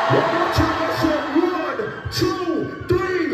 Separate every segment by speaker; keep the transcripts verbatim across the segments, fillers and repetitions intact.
Speaker 1: One more time, let's say one, two, three.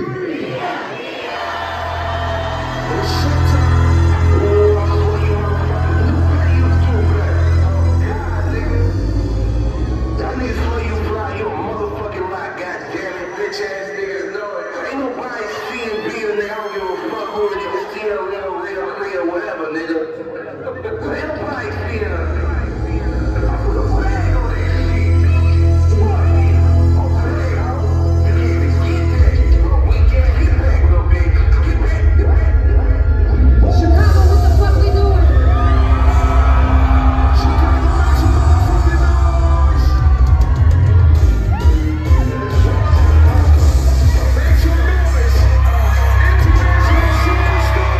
Speaker 1: It's showtime. Oh, I saw you motherfuckers. What are you stupid? God, nigga. That nigga saw you fly your motherfucking rock, goddamn it, bitch ass niggas know it. Ain't nobody seeing being there. I don't give a fuck who it is. You know, little, little, little, whatever, nigga. Ain't nobody seeing us. I put a flag on that shit. What? Okay, ho. You can't even get that. Bro, we can't get back, little bitch. Get back, get back.
Speaker 2: Chicago, what the fuck we doing?
Speaker 1: Chicago, make some motherfucking noise. Make some noise. International superstar.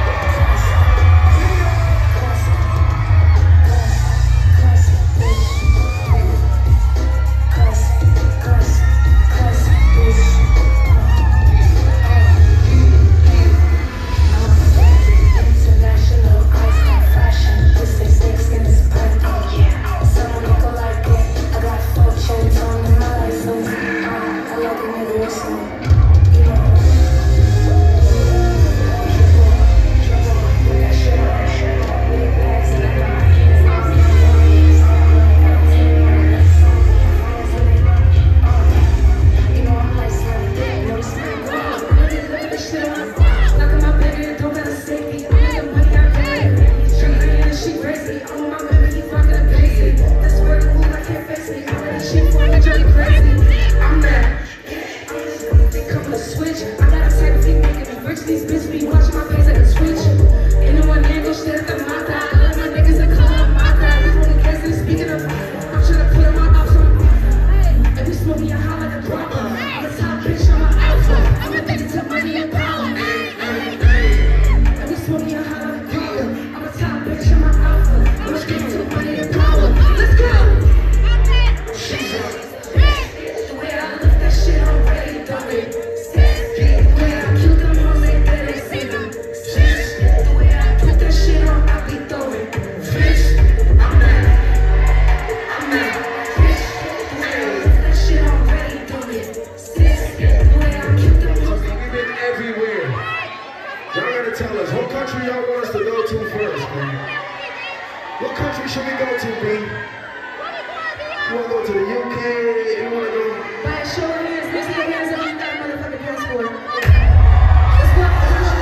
Speaker 1: Tell us, what country y'all want us to go to first, man? What country should we go to, B? You wanna go to the U K? You wanna go?
Speaker 2: By a show of hands, let's see your hands up. You got a motherfucking passport. Let's go.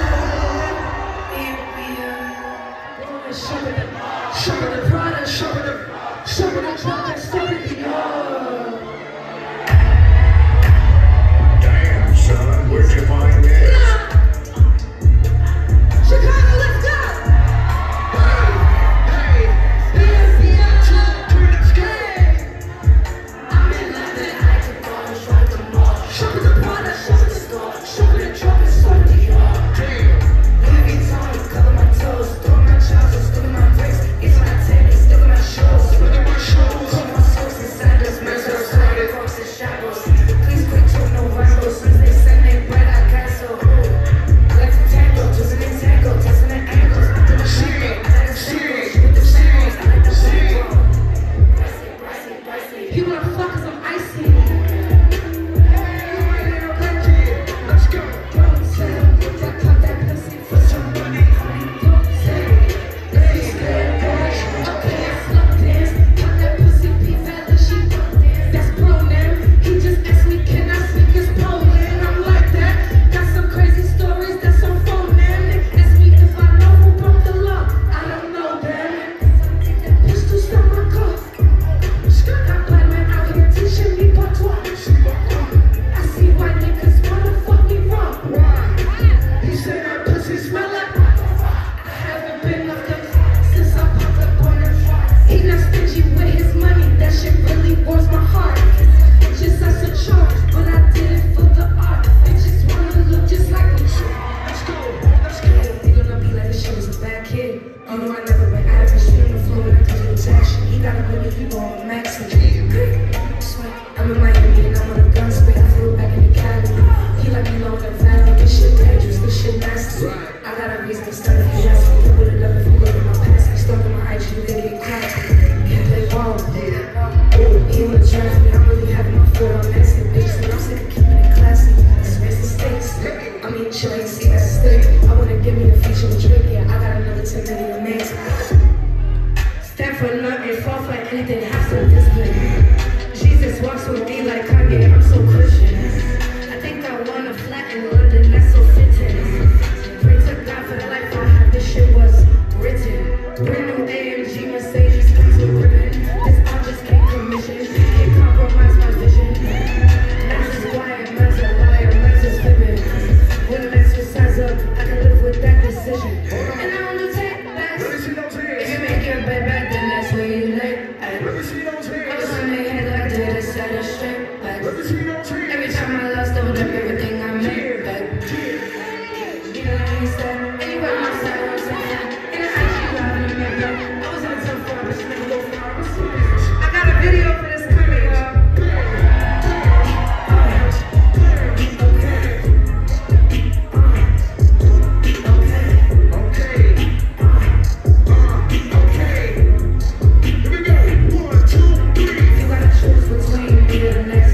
Speaker 2: Show me the, show me the product, show me the, show me the product, show me the,
Speaker 1: Damn, son, where'd you find this?
Speaker 2: Chicago, let's go!
Speaker 1: Hey, hey,
Speaker 2: Yeah, yeah,
Speaker 1: two, three, let's go!
Speaker 2: I'm in London, I can go and strike the mall. Show me the product, show me the store, show me the truck and show me the yard.
Speaker 1: Damn.
Speaker 2: Louis Vuitton, cover my toes, throw my trousers, look at my bricks, it's my tennis, look at my shoes,
Speaker 1: Look at my shoes.
Speaker 2: put my sauce inside this mess, I'm sliding across the shadows. Please quick to no rivals, since they send their bread, I got so cool. I like to tango, twisting and tango, testing the ankles, nothing to
Speaker 1: Shit,
Speaker 2: tango. I like the
Speaker 1: shit,
Speaker 2: singles with the singles, I like the
Speaker 1: shit.
Speaker 2: bankroll. You wanna fuck 'cause I'm icy.
Speaker 1: Let's go.
Speaker 2: Don't say, if I pop that pussy for some money, honey, don't say. Let's get cash, okay, slow dance. Pop that pussy, P-Valley, she don't dance. That's pro now. He just asked me, can I speak his Poland? I'm like that. Got some crazy stories that's on phone now. They ask me if I know who broke the law. I don't know that. Pistols from my car. Got black men out here teaching me patois. I see white niggas wanna fuck me wrong. He said that pussy smell like. I haven't been up there since I popped up on it. He not stingy with his money, that shit really warms my heart. Just as a charge, but I did it for the art. They just wanna look just like me.
Speaker 1: Let's go. Let's go.
Speaker 2: They gonna be like this shit was a bad kid. You know I never been average. Spin the floor and I do the jack shit. He got a really, he gon' max it. I'm in Miami and I'm on a gun spit. I flew back in the Cali. He let me know that valley. This shit dangerous, this shit nasty. I got a reason to start a fiasco. Put with a love if you look at my past. I stuck in my I G, you can get cracked. Can't play ball.
Speaker 1: Yeah.
Speaker 2: Oh, he wanna charge me. I'm really having my foot on Mexican. anything, have some discipline. Jesus walks with me like Kanye, I'm so Christian. I think I wanna flatten London, that's so fitting. Pray to God for the life I have, this shit was written. Brand new A M G Mercedes comes with ribbon. This all just came commission, can't compromise my vision. Max is quiet, Max is a liar, Max is fibbing. When Max was size up, I can live with that decision. And I don't do take backs.
Speaker 1: Let me see those hands.
Speaker 2: If you make your bed back, then that's where you lay.
Speaker 1: Let me see those hands.
Speaker 2: I was on their head like this, set it straight back.
Speaker 1: Let me see those hands.
Speaker 2: Every time I lost, I would up everything I made back. You know what he said? Anywhere my side, I'm saying. In the ice, you driving a mirror. I was on some far, but she never go far. I'm serious. I got a video for this coming, y'all. You gotta choose between me and the next.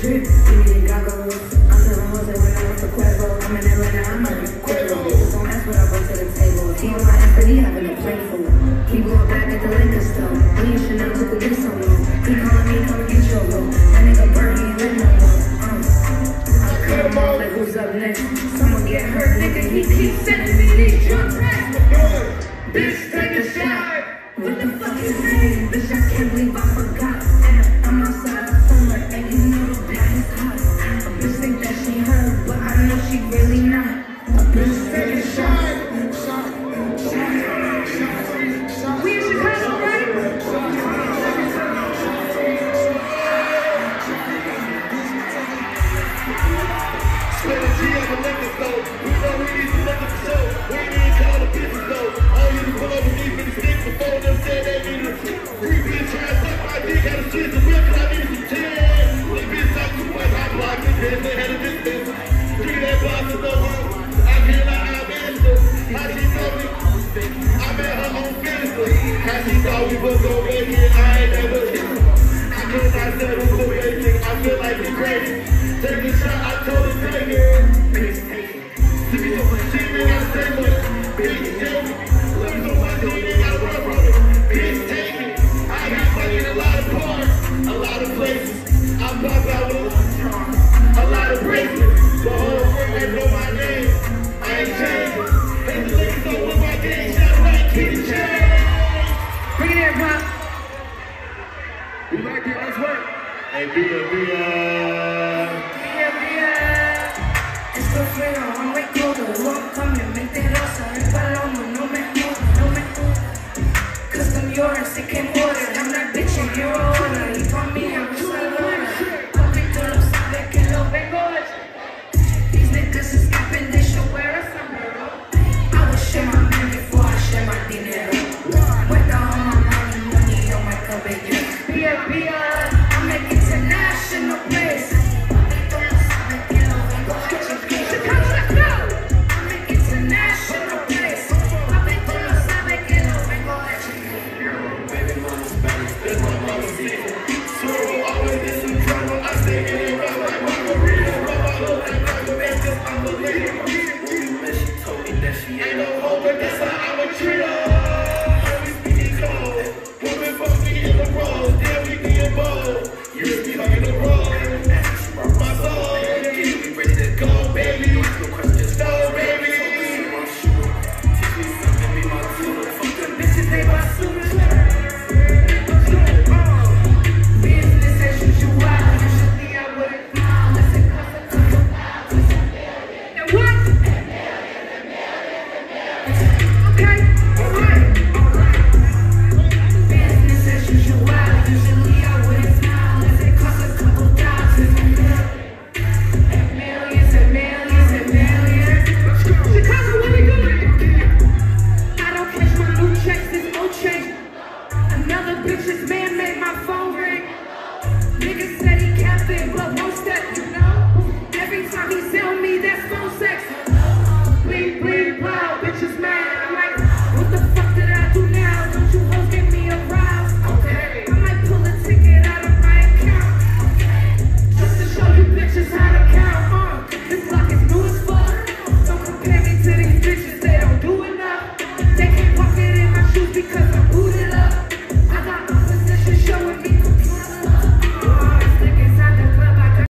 Speaker 2: drip, give me the goggles. I'm feeling Jose when I was a Cuervo. I'm in Atlanta, I might be Cuervo. Niggas don't ask what I bring to the table. He on my ass and he having a playful. He going back at the liquor store. Me and Chanel took a bit so long. He calling me, come and get your roll. That nigga Bird, he ain't letting no more. Um, I cut him off like who's up next. Someone get hurt, nigga, he keeps sending me these drunk texts. Bitch, take a shot. What the fuck is name? Bitch, I can't believe I forgot. I'm outside of summer and you know the black is hot. A bitch think that she heard, but I know she really not. A bitch take a shot. We in Chicago, right?
Speaker 1: Spend a G on the liquor store. We know we need some liquor for show. We need to call the business though. All you can pull over me for the stick before them said they needed a free bitch trying to suck my dick. Had to switch the whip cause I needed some gin. Little bitch talk too much. I blocked the bitch. They had a business. Three that box is over. I feel like I'm answer. How she know me? I met her on Facebook. How she thought we was gonna make it. I ain't never hit her. I could not settle for basic. I feel like the greatest. Take a shot, I told her take it. Bitch, take it. Give me so much shit, they gotta take it. Bitch, take it. Let me know my shit, they gotta run from it. Bitch, take it. I got money in a lot of parts, a lot of places. I pop out with a lot of bracelets. The whole world they know my name. I ain't changing. Hey, the niggas don't want my game. Shot right, keep it changed.
Speaker 2: Bring it in, Pop.
Speaker 1: We like it, let's work. Hey, be a, be a.
Speaker 2: Esto fue un recuerdo, loco, me mete rosa, el palomo no me joda, no me joda. Custom yours, they can order, I'm that bitch in your order. Y pa' mí, I'm a salvadora. Papi, tú lo sabes que lo vengo a hacer. These niggas is capping, they should wear a sombrero. I will share my man before I share my dinero. Cuenta on my money, money on my cabello. Be a, be a.